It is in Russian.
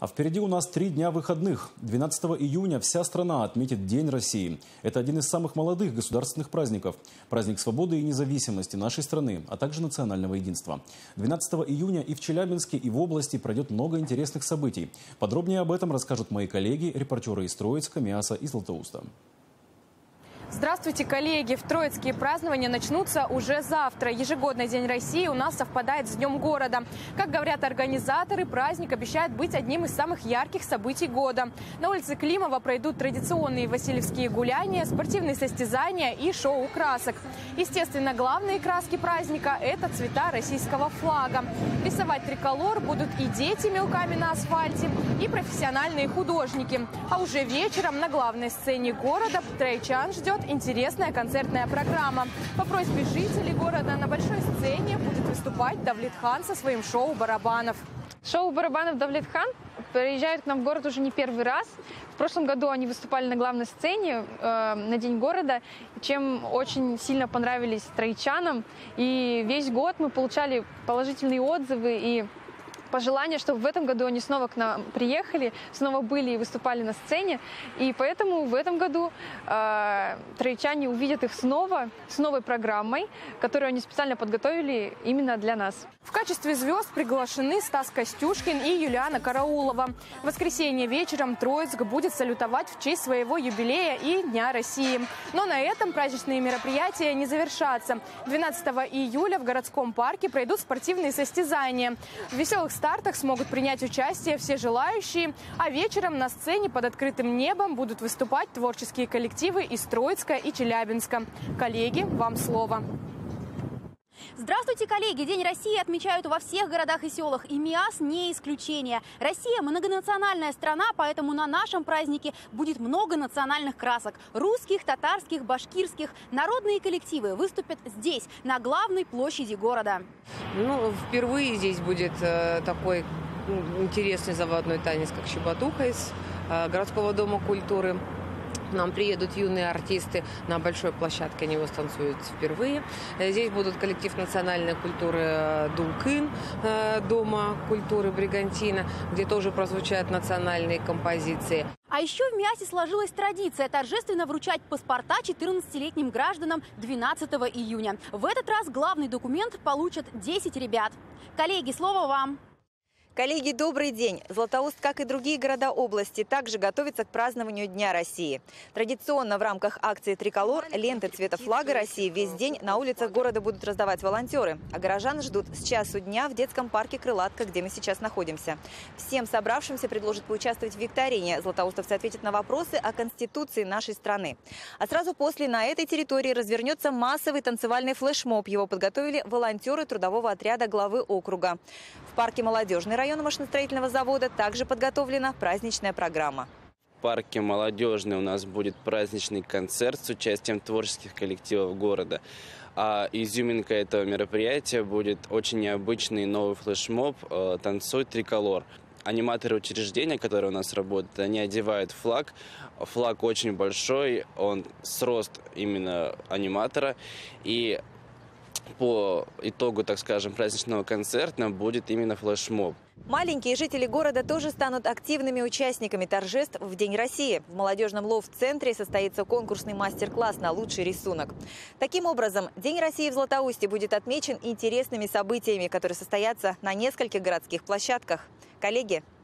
А впереди у нас 3 дня выходных. 12 июня вся страна отметит День России. Это один из самых молодых государственных праздников. Праздник свободы и независимости нашей страны, а также национального единства. 12 июня и в Челябинске, и в области пройдет много интересных событий. Подробнее об этом расскажут мои коллеги, репортеры из Троицка, Миаса и Златоуста. Здравствуйте, коллеги! В Троицкие празднования начнутся уже завтра. Ежегодный День России у нас совпадает с Днем города. Как говорят организаторы, праздник обещает быть одним из самых ярких событий года. На улице Климова пройдут традиционные васильевские гуляния, спортивные состязания и шоу красок. Естественно, главные краски праздника – это цвета российского флага. Рисовать триколор будут и дети мелками на асфальте, и профессиональные художники. А уже вечером на главной сцене города троичан ждет интересная концертная программа. По просьбе жителей города на большой сцене будет выступать Давлетхан со своим шоу барабанов. Шоу барабанов Давлетхан приезжают к нам в город уже не первый раз. В прошлом году они выступали на главной сцене на День города, чем очень сильно понравились троичанам. И весь год мы получали положительные отзывы и пожелание, чтобы в этом году они снова к нам приехали, снова были и выступали на сцене. И поэтому в этом году троичане увидят их снова, с новой программой, которую они специально подготовили именно для нас. В качестве звезд приглашены Стас Костюшкин и Юлиана Караулова. В воскресенье вечером Троицк будет салютовать в честь своего юбилея и Дня России. Но на этом праздничные мероприятия не завершатся. 12 июля в городском парке пройдут спортивные состязания. В веселых стартах смогут принять участие все желающие, а вечером на сцене под открытым небом будут выступать творческие коллективы из Троицка и Челябинска. Коллеги, вам слово. Здравствуйте, коллеги! День России отмечают во всех городах и селах, и Миас не исключение. Россия – многонациональная страна, поэтому на нашем празднике будет много национальных красок. Русских, татарских, башкирских. Народные коллективы выступят здесь, на главной площади города. Впервые здесь будет такой интересный заводной танец, как щебатуха из городского дома культуры. К нам приедут юные артисты на большой площадке, они его станцуют впервые. Здесь будут коллектив национальной культуры «Дулкын» Дома культуры Бригантина, где тоже прозвучат национальные композиции. А еще в Миасе сложилась традиция торжественно вручать паспорта 14-летним гражданам 12 июня. В этот раз главный документ получат 10 ребят. Коллеги, слово вам. Коллеги, добрый день! Златоуст, как и другие города области, также готовится к празднованию Дня России. Традиционно в рамках акции «Триколор» ленты цвета флага России весь день на улицах города будут раздавать волонтеры. А горожан ждут с часу дня в детском парке «Крылатка», где мы сейчас находимся. Всем собравшимся предложат поучаствовать в викторине. Златоустовцы ответят на вопросы о Конституции нашей страны. А сразу после на этой территории развернется массовый танцевальный флешмоб. Его подготовили волонтеры трудового отряда главы округа. В парке «Молодежный район» машиностроительного завода также подготовлена праздничная программа. В парке «Молодежный» у нас будет праздничный концерт с участием творческих коллективов города. А изюминкой этого мероприятия будет очень необычный новый флешмоб «Танцуй триколор». Аниматоры учреждения, которые у нас работают, они одевают флаг. Флаг очень большой, он с рост именно аниматора. И по итогу, так скажем, праздничного концерта будет именно флешмоб. Маленькие жители города тоже станут активными участниками торжеств в День России. В молодежном лофт-центре состоится конкурсный мастер-класс на лучший рисунок. Таким образом, День России в Златоусте будет отмечен интересными событиями, которые состоятся на нескольких городских площадках. Коллеги,